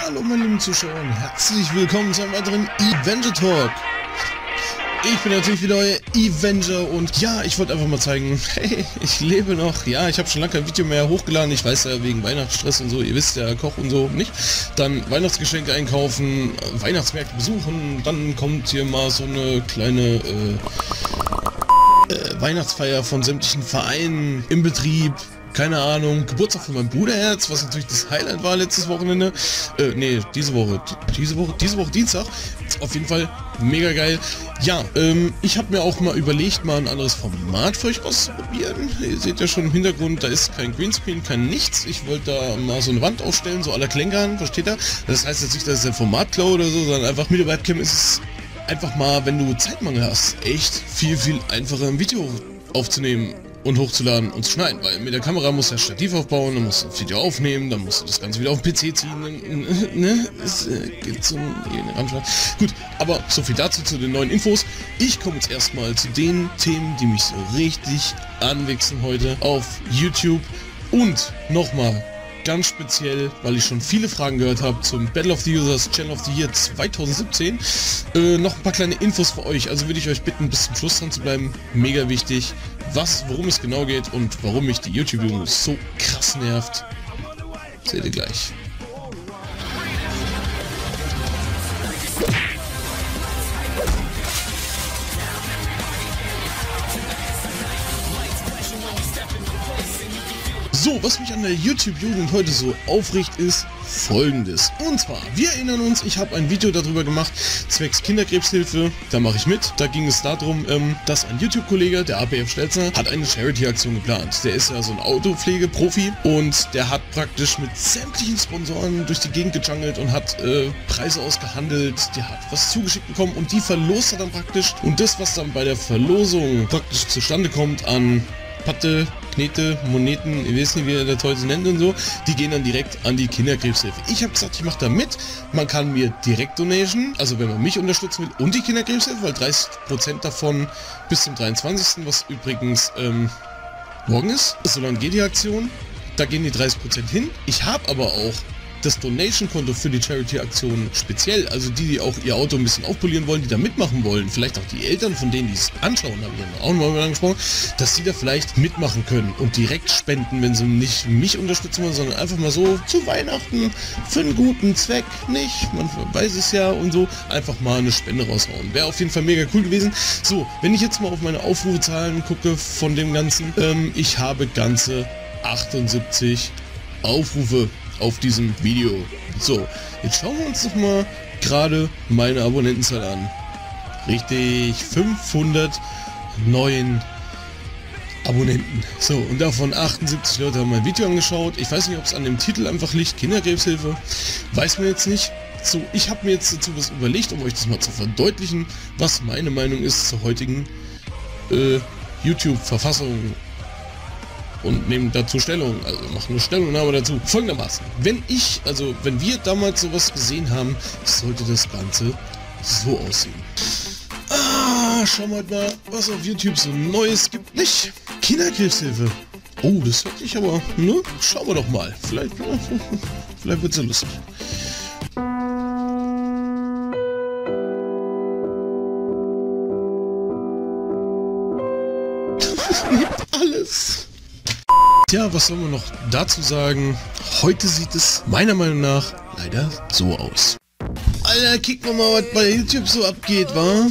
Hallo meine lieben Zuschauer und herzlich willkommen zu einem weiteren Avenger Talk. Ich bin natürlich wieder euer Avenger und ja, ich wollte einfach mal zeigen, hey, ich lebe noch. Ja, ich habe schon lange kein Video mehr hochgeladen, ich weiß ja, wegen Weihnachtsstress und so, ihr wisst ja, Koch und so, nicht? Dann Weihnachtsgeschenke einkaufen, Weihnachtsmärkte besuchen, dann kommt hier mal so eine kleine Weihnachtsfeier von sämtlichen Vereinen im Betrieb. Keine Ahnung, Geburtstag von meinem Bruderherz, was natürlich das Highlight war letztes Wochenende. Diese Woche Dienstag. Auf jeden Fall mega geil. Ja, ich habe mir auch mal überlegt, mal ein anderes Format für euch auszuprobieren. Ihr seht ja schon im Hintergrund, da ist kein Greenscreen, kein nichts. Ich wollte da mal so eine Wand aufstellen, so à la Klängern, versteht ihr? Das heißt jetzt nicht, dass es ein Format klaut oder so, sondern einfach mit der Webcam ist es einfach mal, wenn du Zeitmangel hast, echt viel einfacher ein Video aufzunehmen und hochzuladen und zu schneiden, weil mit der Kamera musst du das Stativ aufbauen, dann musst du das Video aufnehmen, dann musst du das Ganze wieder auf den PC ziehen, ne? Es geht zum Ramschlag. Gut, aber so viel dazu zu den neuen Infos. Ich komme jetzt erstmal zu den Themen, die mich so richtig anwichsen heute auf YouTube und nochmal ganz speziell, weil ich schon viele Fragen gehört habe zum Battle of the Users Channel of the Year 2017, noch ein paar kleine Infos für euch, also würde ich euch bitten, bis zum Schluss dran zu bleiben, mega wichtig, worum es genau geht und warum mich die YouTube-Videos so krass nervt, seht ihr gleich. So, was mich an der YouTube-Jugend heute so aufregt, ist Folgendes. Und zwar, wir erinnern uns, ich habe ein Video darüber gemacht, zwecks Kinderkrebshilfe, da mache ich mit. Da ging es darum, dass ein YouTube-Kollege, der APF Stelzner, hat eine Charity-Aktion geplant. Der ist ja so ein Autopflege-Profi und der hat praktisch mit sämtlichen Sponsoren durch die Gegend gejungelt und hat Preise ausgehandelt, der hat was zugeschickt bekommen und die verlost er dann praktisch. Und das, was dann bei der Verlosung praktisch zustande kommt an Patte, Knete, Moneten, ihr wisst nicht, wie ihr das heute nennt und so, die gehen dann direkt an die Kinderkrebshilfe. Ich habe gesagt, ich mache da mit, man kann mir direkt Donation, also wenn man mich unterstützen will und die Kinderkrebshilfe, weil 30% davon bis zum 23., was übrigens morgen ist, so lange geht die Aktion, da gehen die 30% hin. Ich habe aber auch das Donation-Konto für die Charity-Aktion speziell, also die auch ihr Auto ein bisschen aufpolieren wollen, die da mitmachen wollen, vielleicht auch die Eltern von denen, die es anschauen, habe ich auch mal angesprochen, dass die da vielleicht mitmachen können und direkt spenden, wenn sie nicht mich unterstützen wollen, sondern einfach mal so zu Weihnachten für einen guten Zweck, nicht, man weiß es ja und so, einfach mal eine Spende raushauen. Wäre auf jeden Fall mega cool gewesen. So, wenn ich jetzt mal auf meine Aufrufezahlen gucke von dem Ganzen, ich habe ganze 78 Aufrufe auf diesem Video. So, jetzt schauen wir uns doch mal gerade meine Abonnentenzahl an. Richtig, 509 Abonnenten. So, und davon 78 Leute haben mein Video angeschaut. Ich weiß nicht, ob es an dem Titel einfach liegt, Kinderkrebshilfe. Weiß man jetzt nicht. So, ich habe mir jetzt dazu was überlegt, um euch das mal zu verdeutlichen, was meine Meinung ist zur heutigen YouTube-Verfassung. Und nehmen dazu Stellung, also machen eine Stellungnahme dazu. Folgendermaßen, wenn wir damals sowas gesehen haben, sollte das Ganze so aussehen. Schauen wir mal, was auf YouTube so Neues gibt. Nicht? Kinderkrebshilfe. Oh, das hört sich aber, ne? Schauen wir doch mal. Vielleicht wird es ja lustig. Alles. Ja, was soll man noch dazu sagen? Heute sieht es meiner Meinung nach leider so aus. Alter, kicken wir mal, was bei YouTube so abgeht, wa?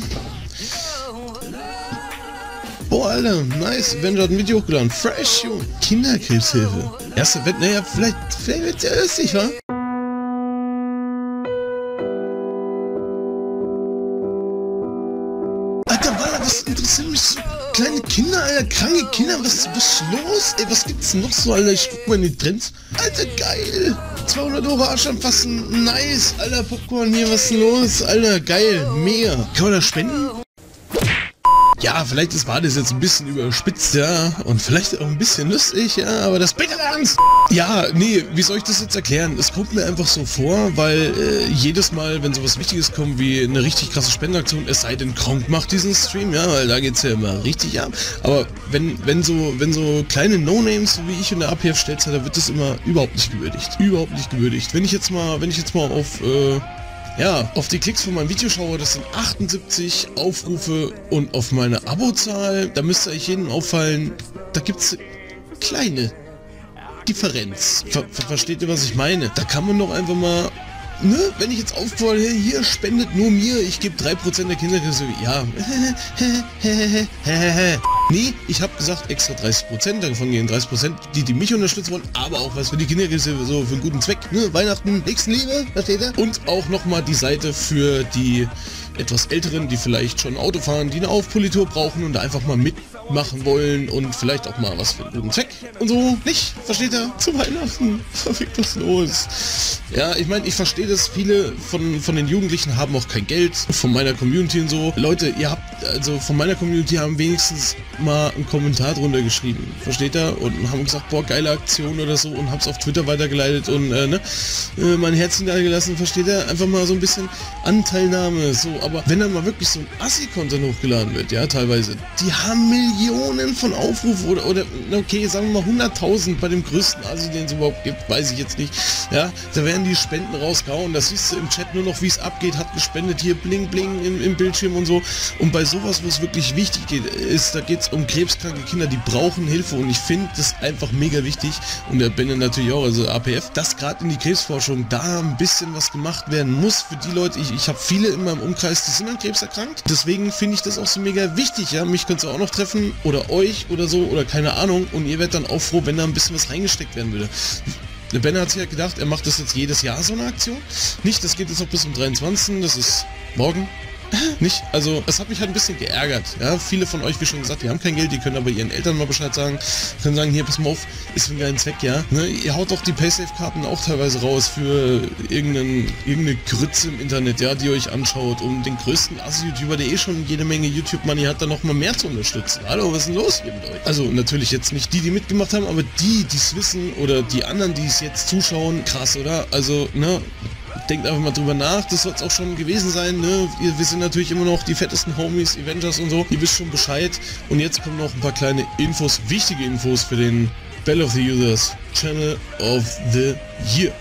Boah, Alter, nice. Avenger hat ein Video hochgeladen. Fresh, Junge. Kinderkrebshilfe. Erste Wett, naja, vielleicht wird's ja lustig, wa? Alter, Walter, was interessiert mich so? Kleine Kinder, Alter, kranke Kinder, was ist los? Ey, was gibt's noch so, Alter? Ich guck mal in die Trends. Alter, geil! 200 € Arschanfassen, nice! Alter, Popcorn hier, was ist los? Alter, geil, mega! Kann man da spenden? Ja, vielleicht war das jetzt ein bisschen überspitzt, ja, und vielleicht auch ein bisschen lustig, ja, aber das bitte ernst! Ja, nee, wie soll ich das jetzt erklären? Es kommt mir einfach so vor, weil jedes Mal, wenn sowas Wichtiges kommt wie eine richtig krasse Spendenaktion, es sei denn, Kronk macht diesen Stream, ja, weil da geht's ja immer richtig ab. Aber wenn so kleine No-Names, so wie ich und der APF stellt, da wird das immer überhaupt nicht gewürdigt. Überhaupt nicht gewürdigt. Wenn ich jetzt mal auf die Klicks von meinem Video schaue, das sind 78 Aufrufe und auf meine Abozahl, da müsste euch jedem auffallen, da gibt's kleine Differenz. Versteht ihr, was ich meine? Da kann man doch einfach mal, ne, wenn ich jetzt aufbaue, hier spendet nur mir, ich gebe 3% der Kinderkasse, ja, nee, ich habe gesagt extra 30%, davon gehen 30%, die mich unterstützen wollen, aber auch was für die Kinderkasse, so für einen guten Zweck, ne, Weihnachten, Nächstenliebe, versteht ihr? Und auch nochmal die Seite für die etwas Älteren, die vielleicht schon Auto fahren, die eine Aufpolitur brauchen und da einfach mal mitmachen wollen und vielleicht auch mal was für einen guten Zweck und so. Nicht? Versteht ihr? Zu Weihnachten. Verfickt was los. Ja, ich meine, ich verstehe das, viele von den Jugendlichen haben auch kein Geld, von meiner Community und so. Leute, ihr habt, also von meiner Community haben wenigstens mal einen Kommentar drunter geschrieben. Versteht ihr? Und haben gesagt, boah, geile Aktion oder so und haben es auf Twitter weitergeleitet und mein Herzchen da gelassen. Versteht ihr? Einfach mal so ein bisschen Anteilnahme, so. Aber wenn dann mal wirklich so ein Assi-Content hochgeladen wird, ja, teilweise, die haben Millionen von Aufrufen oder okay, sagen wir mal 100.000 bei dem größten Assi, den es überhaupt gibt, weiß ich jetzt nicht, ja, da werden die Spenden rausgehauen, da siehst du im Chat nur noch, wie es abgeht, hat gespendet, hier bling bling im Bildschirm und so, und bei sowas, wo es wirklich wichtig ist, da geht es um krebskranke Kinder, die brauchen Hilfe, und ich finde das einfach mega wichtig, und der Benne natürlich auch, also APF, dass gerade in die Krebsforschung da ein bisschen was gemacht werden muss für die Leute, ich habe viele in meinem Umkreis, die sind an Krebs erkrankt, deswegen finde ich das auch so mega wichtig, ja, mich könnt ihr auch noch treffen, oder euch, oder so, oder keine Ahnung, und ihr werdet dann auch froh, wenn da ein bisschen was reingesteckt werden würde. Der Benner hat sich ja gedacht, er macht das jetzt jedes Jahr, so eine Aktion. Nicht, das geht jetzt noch bis zum 23., das ist morgen. Nicht, also es hat mich halt ein bisschen geärgert, ja, viele von euch, wie schon gesagt, die haben kein Geld, die können aber ihren Eltern mal Bescheid sagen, können sagen, hier, pass mal auf, ist für einen geilen Zweck, ja, ne? Ihr haut doch die Paysafe-Karten auch teilweise raus für irgendeine Grütze im Internet, ja, die ihr euch anschaut, um den größten Assi-YouTuber, der schon jede Menge YouTube-Money hat, dann noch mal mehr zu unterstützen. Hallo, was ist denn los hier mit euch? Also natürlich jetzt nicht die mitgemacht haben, aber die es wissen, oder die anderen, die es jetzt zuschauen, krass, oder? Also, ne, denkt einfach mal drüber nach, das soll es auch schon gewesen sein, ne? Wir sind natürlich immer noch die fettesten Homies, Avengers und so, ihr wisst schon Bescheid. Und jetzt kommen noch ein paar kleine Infos, wichtige Infos für den Battle of the Users Channel of the Year.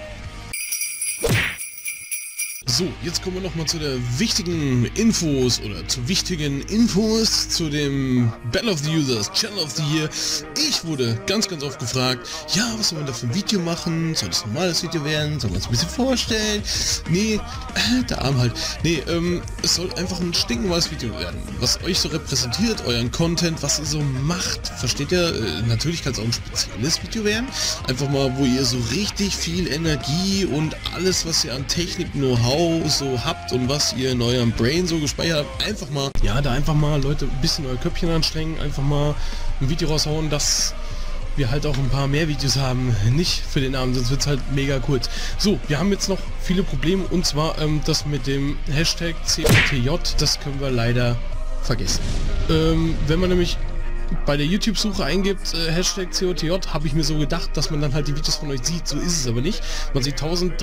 So, jetzt kommen wir nochmal zu der wichtigen Infos oder zu wichtigen Infos zu dem Battle of the Users Channel of the Year. Ich wurde ganz oft gefragt, ja, was soll man da für ein Video machen? Soll das ein normales Video werden? Soll man es ein bisschen vorstellen? Nee, der Arm halt. Nee, es soll einfach ein stinknormales Video werden, was euch so repräsentiert, euren Content, was ihr so macht. Versteht ihr? Natürlich kann es auch ein spezielles Video werden. Einfach mal, wo ihr so richtig viel Energie und alles, was ihr an Technik, Know-how so habt und was ihr in eurem Brain so gespeichert habt, einfach mal, ja, da einfach mal, Leute, ein bisschen euer Köpfchen anstrengen, einfach mal ein Video raushauen, dass wir halt auch ein paar mehr Videos haben, nicht für den Abend, sonst wird es halt mega kurz. So, wir haben jetzt noch viele Probleme, und zwar das mit dem Hashtag COTJ, das können wir leider vergessen. Wenn man nämlich bei der YouTube-Suche eingibt, Hashtag COTJ, habe ich mir so gedacht, dass man dann halt die Videos von euch sieht. So ist es aber nicht. Man sieht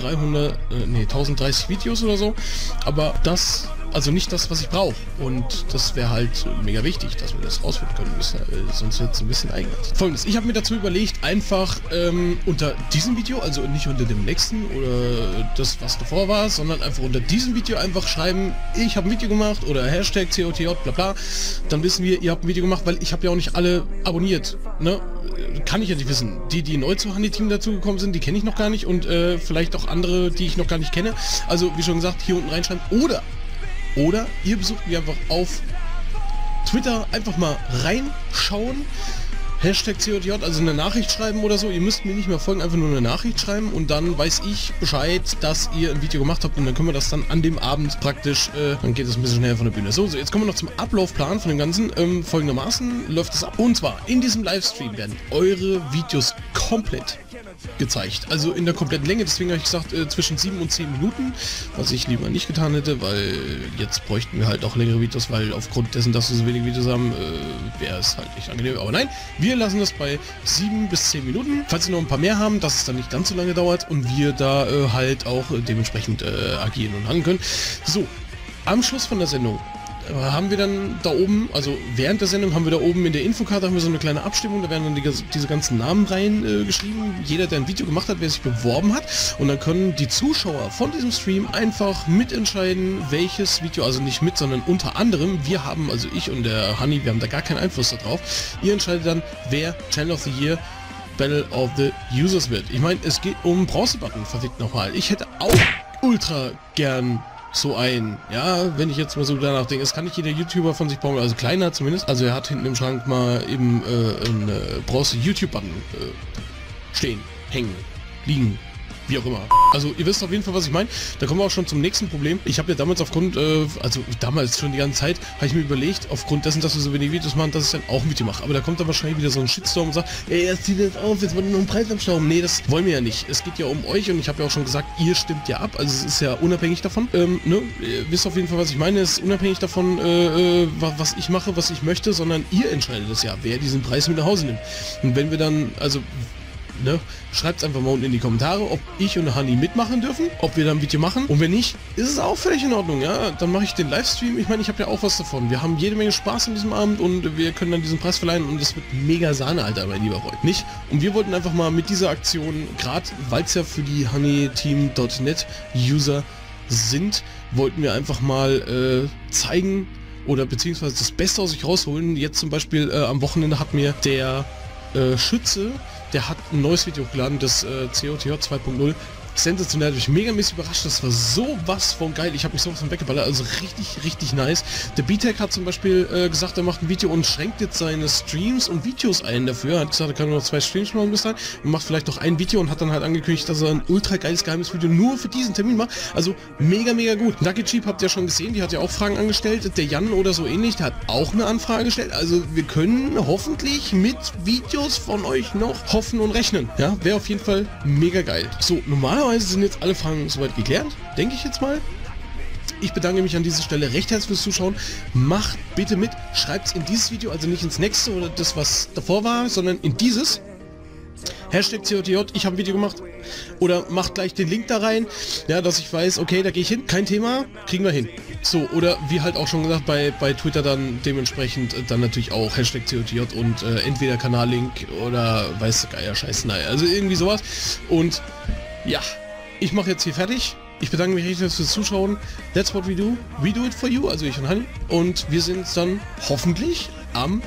1030 Videos oder so, aber das, also nicht das, was ich brauche. Und das wäre halt mega wichtig, dass wir das rausfinden können müssen, sonst wird es ein bisschen eigenartig. Folgendes, ich habe mir dazu überlegt, einfach unter diesem Video, also nicht unter dem nächsten oder das, was davor war, sondern einfach unter diesem Video einfach schreiben, ich habe ein Video gemacht oder Hashtag COTJ, bla bla. Dann wissen wir, ihr habt ein Video gemacht, weil ich habe ja auch nicht alle abonniert, ne? Kann ich ja nicht wissen. Die neu zu Honey-Team dazugekommen sind, die kenne ich noch gar nicht, und vielleicht auch andere, die ich noch gar nicht kenne. Also, wie schon gesagt, hier unten reinschreiben. Oder ihr besucht mich einfach auf Twitter, einfach mal reinschauen. Hashtag COTJ, also eine Nachricht schreiben oder so. Ihr müsst mir nicht mehr folgen, einfach nur eine Nachricht schreiben, und dann weiß ich Bescheid, dass ihr ein Video gemacht habt, und dann können wir das dann an dem Abend praktisch, dann geht es ein bisschen schneller von der Bühne. So, jetzt kommen wir noch zum Ablaufplan von dem Ganzen. Folgendermaßen läuft es ab. Und zwar, in diesem Livestream werden eure Videos komplett gezeigt. Also in der kompletten Länge, deswegen habe ich gesagt, zwischen 7 und 10 Minuten, was ich lieber nicht getan hätte, weil jetzt bräuchten wir halt auch längere Videos, weil aufgrund dessen, dass wir so wenige Videos haben, wäre es halt nicht angenehm. Aber nein, wir lassen das bei 7 bis 10 Minuten. Falls wir noch ein paar mehr haben, dass es dann nicht ganz so lange dauert und wir da halt auch dementsprechend agieren und handeln können. So, am Schluss von der Sendung haben wir dann da oben, also während der Sendung haben wir da oben in der Infokarte haben wir so eine kleine Abstimmung, da werden dann diese ganzen Namen reingeschrieben, jeder, der ein Video gemacht hat, wer sich beworben hat, und dann können die Zuschauer von diesem Stream einfach mitentscheiden, welches Video, also nicht mit, sondern unter anderem, wir haben, also ich und der Honey, wir haben da gar keinen Einfluss darauf, ihr entscheidet dann, wer Channel of the Year Battle of the Users wird. Ich meine, es geht um Bronzebutton, verdammt nochmal. Ich hätte auch ultra gern so ein, ja, wenn ich jetzt mal so danach denke, es kann nicht jeder YouTuber von sich bauen, also kleiner zumindest, also er hat hinten im Schrank mal eben einen Bronze-YouTube-Button stehen, hängen, liegen, wie auch immer. Also ihr wisst auf jeden Fall, was ich meine. Da kommen wir auch schon zum nächsten Problem. Ich habe ja damals aufgrund, also damals schon die ganze Zeit, habe ich mir überlegt, aufgrund dessen, dass wir so wenig Videos machen, dass ich dann auch ein Video mache. Aber da kommt dann wahrscheinlich wieder so ein Shitstorm und sagt, ey, jetzt zieht jetzt auf, jetzt wollen wir noch einen Preis abstauben. Nee, das wollen wir ja nicht. Es geht ja um euch und ich habe ja auch schon gesagt, ihr stimmt ja ab. Also es ist ja unabhängig davon. Ne? Ihr wisst auf jeden Fall, was ich meine. Es ist unabhängig davon, was ich mache, was ich möchte, sondern ihr entscheidet es ja, wer diesen Preis mit nach Hause nimmt. Und wenn wir dann, also ne, schreibt es einfach mal unten in die Kommentare, ob ich und Honey mitmachen dürfen, ob wir dann ein Video machen, und wenn nicht, ist es auch völlig in Ordnung, ja, dann mache ich den Livestream. Ich meine, ich habe ja auch was davon, wir haben jede Menge Spaß an diesem Abend und wir können dann diesen Preis verleihen und das wird mega Sahne, Alter, mein lieber Freund, nicht? Und wir wollten einfach mal mit dieser Aktion, gerade weil es ja für die honeyteam.net User sind, wollten wir einfach mal zeigen oder beziehungsweise das Beste aus sich rausholen. Jetzt zum Beispiel am Wochenende hat mir der Schütze, der hat ein neues Video hochgeladen, das COTJ 2.0. Sensationell, hat mich megamäßig überrascht, das war sowas von geil, ich habe mich sowas von weggeballert, also richtig, richtig nice. Der BTech hat zum Beispiel gesagt, er macht ein Video und schränkt jetzt seine Streams und Videos ein dafür, er hat gesagt, er kann nur noch 2 Streams machen bis dahin und macht vielleicht noch ein Video und hat dann halt angekündigt, dass er ein ultra geiles geheimes Video nur für diesen Termin macht, also mega, mega gut. Nugget Cheap habt ihr ja schon gesehen, die hat ja auch Fragen angestellt, der Jan oder so ähnlich, der hat auch eine Anfrage gestellt, also wir können hoffentlich mit Videos von euch noch hoffen und rechnen, ja, wäre auf jeden Fall mega geil. So, normalerweise sind jetzt alle Fragen soweit geklärt, denke ich jetzt mal. Ich bedanke mich an dieser Stelle recht herzlich fürs Zuschauen. Macht bitte mit, schreibt es in dieses Video, also nicht ins nächste oder das, was davor war, sondern in dieses. Hashtag COTJ, ich habe ein Video gemacht. Oder macht gleich den Link da rein, ja, dass ich weiß, okay, da gehe ich hin, kein Thema, kriegen wir hin. So, oder wie halt auch schon gesagt, bei Twitter dann dementsprechend dann natürlich auch Hashtag COTJ und entweder Kanallink oder weiß der Geier, scheiße, naja, also irgendwie sowas. Und ja, ich mache jetzt hier fertig. Ich bedanke mich recht fürs Zuschauen. That's what we do. We do it for you, also ich und Honey. Und wir sehen uns dann hoffentlich am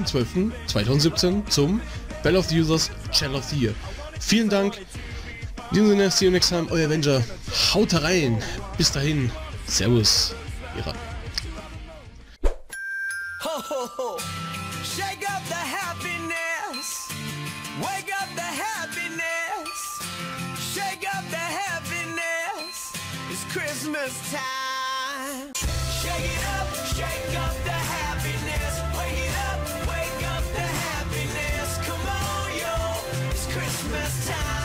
30.12.2017 zum Battle of the Users Channel of the Year. Vielen Dank. In diesem Sinne, see you next time, euer Avenger. Haut rein. Bis dahin. Servus. Ihrer. Ho, ho, ho. Shake up the happiness. Wake up the happiness. Shake up the happiness. It's Christmas time. Shake it up, shake up the happiness. Wake up the happiness. Come on, yo. It's Christmas time.